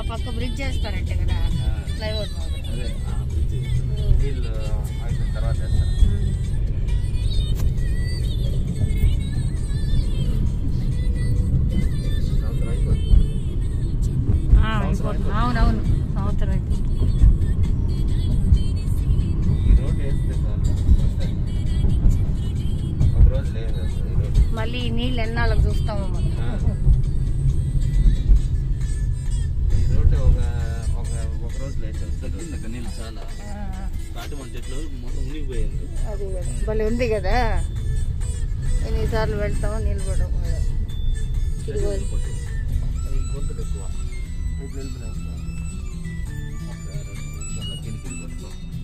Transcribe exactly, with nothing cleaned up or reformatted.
పక్క బ్రిడ్జ్ చేస్తారంటే కదా ఫ్లైఓవర్ అదే నీళ్ళు అయిపోయిన తర్వాత వేస్తారు. అవునవును సంవత్సరం అయిపోతుంది. ఈ రోడ్ వేస్తే ఒక రోజు లేదు మళ్ళీ ఈ నీళ్ళు ఎన్నాళ్ళకి చూస్తాము మనం. ఈ రోడ్డు ఒక ఒక ఒక రోజు లేదు తగ్గింది నీళ్ళు చాలా కాటమని చెట్లు మొత్తం మునిగిపోయింది. అది భలే ఉంది కదా, ఎన్నిసార్లు వెళ్తామో నిలబడం గొంతులు ఎక్కువ ఇప్పుడు వెళ్ళిపోయినా ఒక రెండు నిమిషాల కిందికి వెళ్ళిపోతాం.